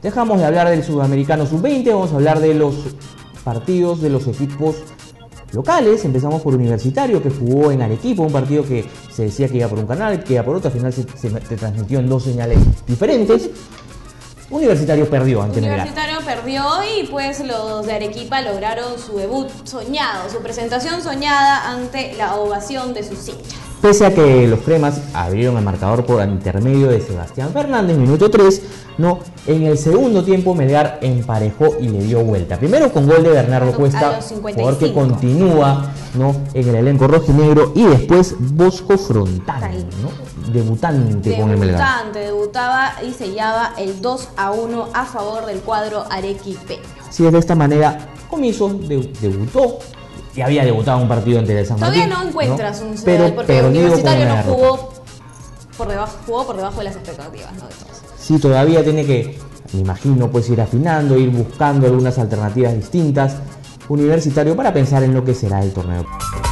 Dejamos de hablar del Sudamericano Sub-20, vamos a hablar de los partidos de los equipos locales. Empezamos por Universitario, que jugó en Arequipa, un partido que se decía que iba por un canal, que iba por otro, al final se transmitió en dos señales diferentes. Universitario perdió ante Melgar. Universitario perdió y pues los de Arequipa lograron su debut soñado, su presentación soñada ante la ovación de sus hinchas. Pese a que los cremas abrieron el marcador por intermedio de Sebastián Fernández, minuto 3, ¿no? En el segundo tiempo Melgar emparejó y le dio vuelta. Primero con gol de Bernardo Cuesta, jugador que continúa, ¿no?, en el elenco rojinegro, y después Bosco Frontal, ¿no?, debutante con el Melgar. Debutaba y sellaba el 2-1 a favor del cuadro arequipeño. Así es, de esta manera comienzo, debutó. Y había debutado un partido ante el San Martín. Todavía no encuentras, ¿no?, un pero porque Universitario no jugó por debajo de las expectativas, ¿no?, de todos. Sí, todavía tiene que, me imagino, pues ir afinando, ir buscando algunas alternativas distintas. Universitario para pensar en lo que será el torneo.